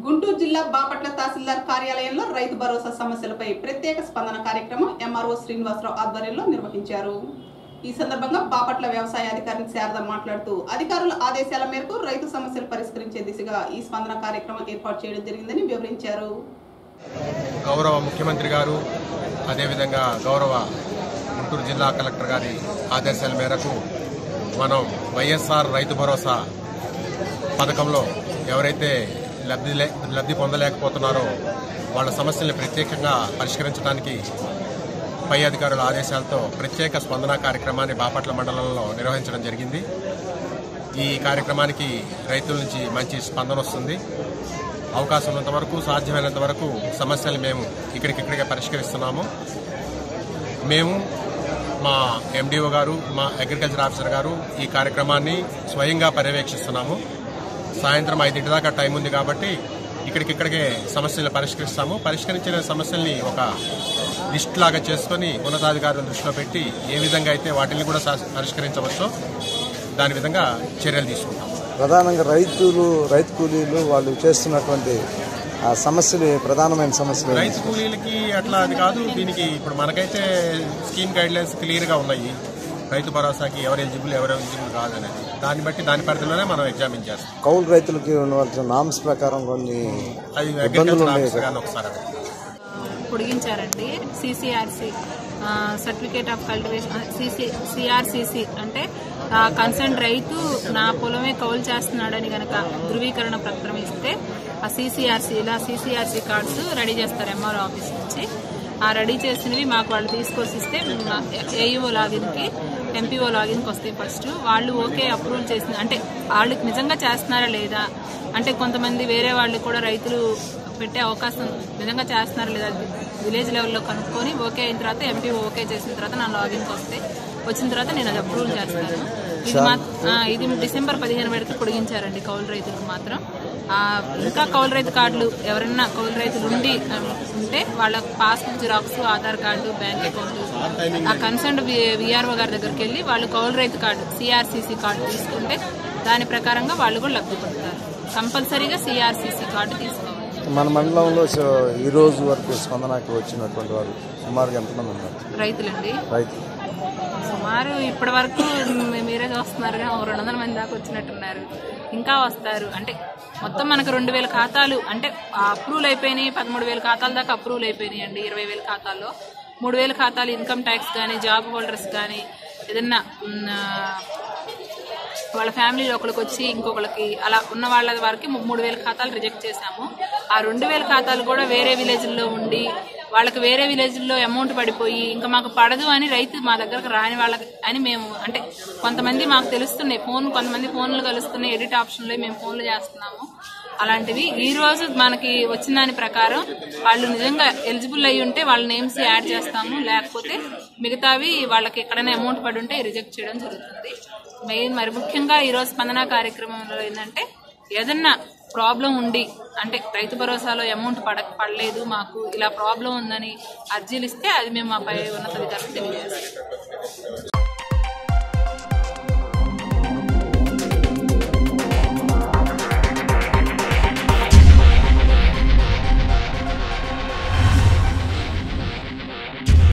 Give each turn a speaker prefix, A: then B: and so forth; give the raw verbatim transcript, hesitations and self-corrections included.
A: గుంటూరు జిల్లా బాపట్ల తహసీల్దార్ కార్యాలయంలో రైతు భరోసా సమస్యలపై ప్రత్యేక స్పందన కార్యక్రమం ఎంఆర్ఓ శ్రీనివాసరావు ఆధ్వర్యంలో నిర్వహించారు. ఈ సందర్భంగా బాపట్ల వ్యవసాయ అధికారి శారద మాట్లాడుతూ అధికారుల ఆదేశాల మేరకు రైతు సమస్యలు పరిష్కరించే దిశగా ఈ స్పందన కార్యక్రమం ఏర్పాటు చేయడం జరిగిందని వివరించారు.
B: గౌరవ ముఖ్యమంత్రి గారు అదేవిధంగా గౌరవ గుంటూరు జిల్లా కలెక్టర్ గారి ఆదేశాల మేరకు మనం వైఎస్ఆర్ రైతు భరోసా పథకంలో ఎవరైతే లబ్ధి లబ్ధి పొందలేకపోతున్నారో వాళ్ళ సమస్యల్ని ప్రత్యేకంగా పరిష్కరించడానికి పై అధికారుల ఆదేశాలతో ప్రత్యేక స్పందన కార్యక్రమాన్ని బాపట్ల మండలంలో నిర్వహించడం జరిగింది. ఈ కార్యక్రమానికి రైతుల నుంచి మంచి స్పందన వస్తుంది. అవకాశం ఉన్నంత వరకు సాధ్యమైనంత వరకు సమస్యలు మేము ఇక్కడికిక్కడికే పరిష్కరిస్తున్నాము. మేము మా ఎండిఓ గారు మా అగ్రికల్చర్ ఆఫీసర్ గారు ఈ కార్యక్రమాన్ని స్వయంగా పర్యవేక్షిస్తున్నాము. సాయంత్రం ఐదింటి దాకా టైం ఉంది కాబట్టి ఇక్కడికిక్కడికే సమస్యలు పరిష్కరిస్తాము. పరిష్కరించిన సమస్యల్ని ఒక లిస్ట్ లాగా చేసుకుని ఉన్నతాధికారులను దృష్టిలో పెట్టి ఏ విధంగా అయితే వాటిని కూడా పరిష్కరించవచ్చో దాని విధంగా చర్యలు తీసుకుంటాం.
C: ప్రధానంగా రైతులు రైతు కూలీలు వాళ్ళు చేస్తున్నటువంటి ఆ సమస్యలు ప్రధానమైన సమస్యలు
B: రైతు కూలీలకి అట్లా అది కాదు. దీనికి ఇప్పుడు మనకైతే స్కీమ్ గైడ్ లైన్స్ క్లియర్ గా ఉన్నాయి. రైతు భరోసాకి ఎవరు ఎలిజిబుల్ ఎవరు ఎలిజిబుల్ కాదనేది దాన్ని బట్టి దాని పరిధిలోనే మనం ఎగ్జామిన్ చేస్తాం.
C: కౌలు రైతులకి ఉండవలసిన నామ్స్ ప్రకారం కొన్ని
B: ఒకసారి
D: పొడిగించారండి. CCRC certificate of cultivation CC CRCC అంటే కన్సర్న్ రైతు నా పొలమే కౌలు చేస్తున్నాడని కనుక ధృవీకరణ పత్రం ఇస్తే ఆ సిసిఆర్సి ఇలా సిసిఆర్సి కార్డ్స్ రెడీ చేస్తారు ఎంఆర్ఓ ఆఫీస్ నుంచి. ఆ రెడీ చేసినవి మాకు వాళ్ళు తీసుకొచ్చి ఇస్తే ఏఈఓ లాగిన్కి ఎంపీఓ లాగిన్కి వస్తాయి. ఫస్ట్ వాళ్ళు ఓకే అప్రూవల్ చేసిన అంటే వాళ్ళకి నిజంగా చేస్తున్నారా లేదా అంటే కొంతమంది వేరే వాళ్ళు కూడా రైతులు పెట్టే అవకాశం నిజంగా చేస్తున్నారా లేదా విలేజ్ లెవెల్లో కనుక్కొని ఓకే అయిన తర్వాత ఎంపీఓ ఓకే చేసిన తర్వాత నా లాగిన్కి వస్తే వచ్చిన తర్వాత నేను అది అప్రూవల్ చేస్తాను. ఇది మా ఇది డిసెంబర్ పదిహేను వరకు పొడిగించారండి కౌలు రైతులకు మాత్రం. ఇంకా కౌలు రైతు కార్డులు ఎవరైనా కౌలు రైతులు ఉండి ఉంటే వాళ్ళ passbook xerox Aadhaar card bank account ఆ కన్సర్న్ విఆర్ఓ గారి దగ్గరికి వెళ్ళి వాళ్ళు కౌలు రైతు కార్డు సిఆర్సిసి కార్డు తీసుకుంటే దాని ప్రకారంగా వాళ్ళు కూడా లబ్ధి పొందుతారు. కంపల్సరీగా సిఆర్సిసి కార్డు తీసుకోవాలి.
C: మన మండలంలో ఈ రోజు వరకు స్పందనకి వచ్చినటువంటి వారు సుమారుగా ఎంతమంది ఉన్నారు?
D: రైతులండి
C: రైతులు
D: సుమారు ఇప్పటి వరకు మీరే చూస్తున్నారుగా ఒక రెండు వందల మంది దాకా వచ్చినట్టున్నారు. ఇంకా వస్తారు. అంటే మొత్తం మనకు రెండు వేల ఖాతాలు అంటే అప్రూవల్ అయిపోయినాయి. పదమూడు వేల ఖాతాల దాకా అప్రూవల్ అయిపోయినాయి అండి. ఇరవై వేల ఖాతాల్లో మూడు వేల ఖాతాలు ఇన్కమ్ ట్యాక్స్ కానీ జాబ్ హోల్డర్స్ కానీ ఏదన్నా వాళ్ళ ఫ్యామిలీలో ఒకరికి వచ్చి ఇంకొకరికి అలా ఉన్న వాళ్ళ వారికి మూడు వేల ఖాతాలు రిజెక్ట్ చేశాము. ఆ రెండు వేల ఖాతాలు కూడా వేరే విలేజ్లో ఉండి వాళ్ళకి వేరే విలేజ్లో అమౌంట్ పడిపోయి ఇంకా మాకు పడదు అని రైతు మా దగ్గరకు రాని వాళ్ళకి అని మేము అంటే కొంతమంది మాకు తెలుస్తున్నాయి ఫోన్ కొంతమంది ఫోన్లు కలుస్తున్నాయి ఎడిట్ ఆప్షన్లో మేము ఫోన్లు చేస్తున్నాము. అలాంటివి ఈ రోజు మనకి వచ్చిన దాని ప్రకారం వాళ్ళు నిజంగా ఎలిజిబుల్ అయ్యి ఉంటే వాళ్ళ నేమ్స్ యాడ్ చేస్తాము. లేకపోతే మిగతావి వాళ్ళకి ఎక్కడైనా అమౌంట్ పడి ఉంటే రిజెక్ట్ చేయడం జరుగుతుంది. మెయిన్ మరి ముఖ్యంగా ఈరోజు స్పందన కార్యక్రమంలో ఏంటంటే ఏదన్నా ప్రాబ్లం ఉండి అంటే రైతు భరోసాలో అమౌంట్ పడ పడలేదు మాకు ఇలా ప్రాబ్లం ఉందని అర్జీలు ఇస్తే అది మేము మా పై ఉన్నతాధికారులకు తెలియజేస్తాం.